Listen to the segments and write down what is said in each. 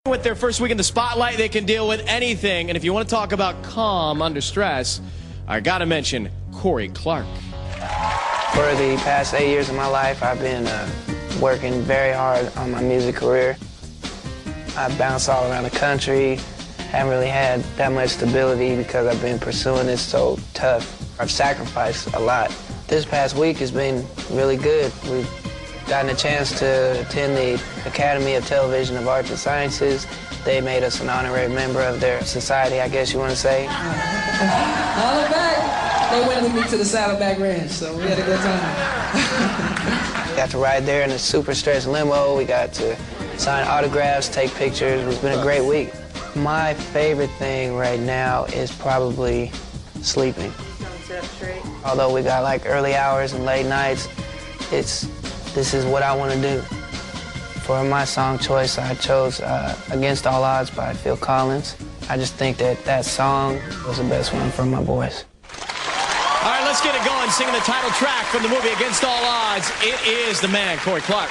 With their first week in the spotlight, they can deal with anything. And if you want to talk about calm under stress, I got to mention Corey Clark. For the past 8 years of my life, I've been working very hard on my music career. I bounce all around the country. Haven't really had that much stability because I've been pursuing this so tough. I've sacrificed a lot. This past week has been really good. We've gotten a chance to attend the Academy of Television of Arts and Sciences. They made us an honorary member of their society, I guess you want to say. Saddleback. They went with me to the Saddleback Ranch, so we had a good time. Got to ride there in a super stretch limo. We got to sign autographs, take pictures. It's been a great week. My favorite thing right now is probably sleeping. Although we got like early hours and late nights, this is what I want to do. For my song choice, I chose Against All Odds by Phil Collins. I just think that song was the best one for my voice. All right, let's get it going. Singing the title track from the movie Against All Odds, it is the man, Corey Clark.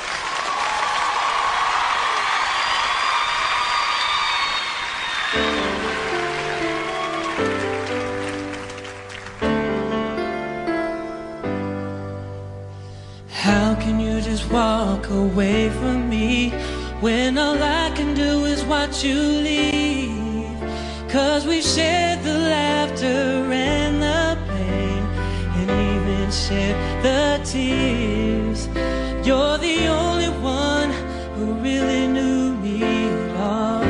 How can you just walk away from me when all I can do is watch you leave? 'Cause we've shared the laughter and the pain and even shared the tears. You're the only one who really knew me at all.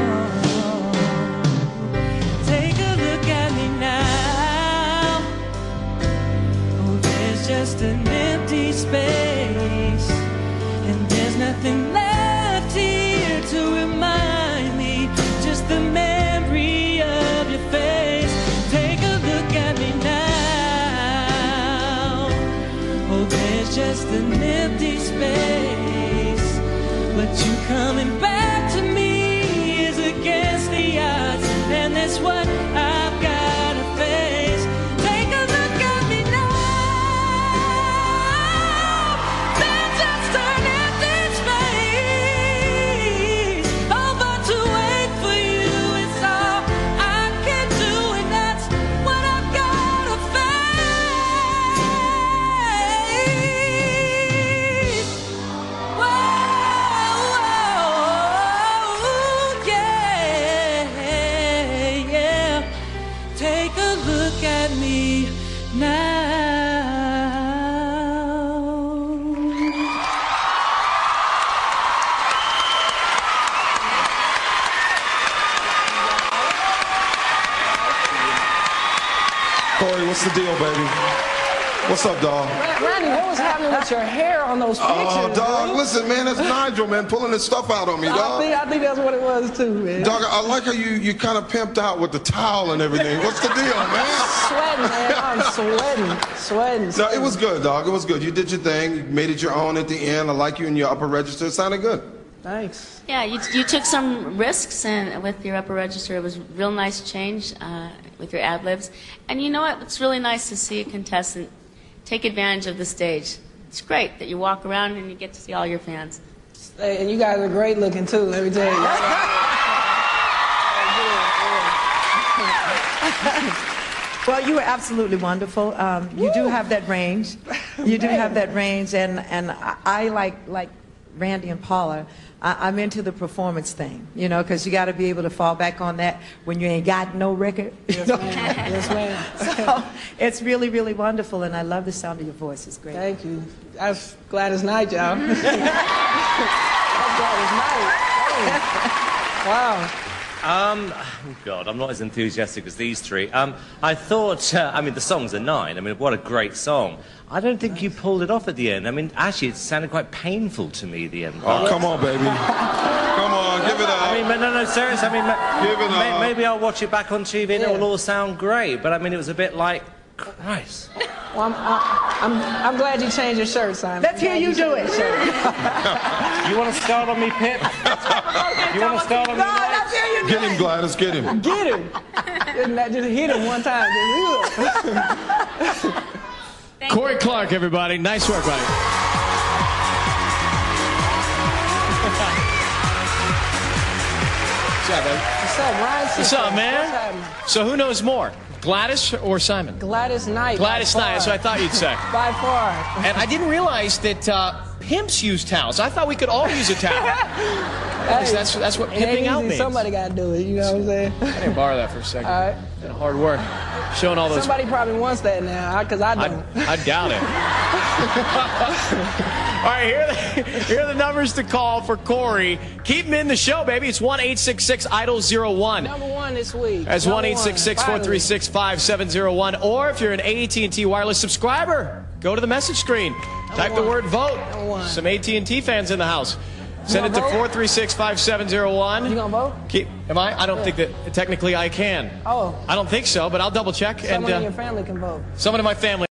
Take a look at me now. Oh, there's just an empty space, and there's nothing left here to remind me, just the memory of your face. Take a look at me now. Oh, there's just an empty space, but you coming back to me is against the odds, and that's what I've got to face. Take a look at me now. There's just an empty space. Oh, but to wait for you is all I can do, and that's what I've got to face. Whoa, yeah. Take a look at me now. Corey, what's the deal, baby? What's up, dog? Randy, what was happening with your hair on those pictures? Oh, dog, man? listen, man, that's Nigel, man, pulling his stuff out on me, dog. I think that's what it was too, man. Dog, I like how you kind of pimped out with the towel and everything. What's the deal, man? Sweating, man. I'm sweating. No, it was good, dog. It was good. You did your thing. You made it your own at the end. I like you in your upper register. It sounded good. Thanks. Yeah, you took some risks, and with your upper register, it was a real nice change with your ad-libs. And you know what? It's really nice to see a contestant take advantage of the stage. It's great that you walk around and you get to see all your fans. Hey, and you guys are great looking too, let me tell you. Well, you were absolutely wonderful. You do have that range. You do have that range, and I like Randy and Paula. I'm into the performance thing, you know, because you got to be able to fall back on that when you ain't got no record. Yes, ma'am. Yes, ma'am. So it's really, really wonderful, and I love the sound of your voice. It's great. Thank you. I'm glad it's night, y'all. I'm glad it's night. Wow. Oh God, I'm not as enthusiastic as these three. I thought, I mean, the song's a 9. I mean, what a great song. I don't think you pulled it off at the end. I mean, actually, it sounded quite painful to me, the end. Oh, come on, baby. Come on, give it up. I mean, no, seriously. I mean, Give it up. maybe I'll watch it back on TV and it'll all sound great. But I mean, it was a bit like, Christ. Well, I'm glad you changed your shirt, Simon. Let's hear you do it. You want to start on me, Pip? You want to start on me? No, let's hear you do Get him, Gladys, get him. Get him. Just hit him one time. Corey Clark, everybody. Nice work, buddy. up, baby? What's up, Ryan? What's up, What's man? happening? So who knows more, Gladys or Simon? Gladys Knight. Gladys Knight, that's what I thought you'd say. By far. And I didn't realize that pimps use towels. I thought we could all use a towel. Hey, That's what it ain't pimping out easy. means. Somebody got to do it, you know what I'm saying? I didn't borrow that for a second. All right. Been hard work. Showing all those. Somebody probably wants that now, because I don't. I doubt it. All right, here are the numbers to call for Corey. Keep him in the show, baby. It's 1-866-IDOL-01. Number one this week. That's 1-866-436-5701. Or if you're an AT&T Wireless subscriber, go to the message screen. Type the word vote. Some AT&T fans in the house. Send it to 436-5701. You gonna vote? Am I? I don't think that technically I can. Oh. I don't think so, but I'll double check. Someone in your family can vote. Someone in my family.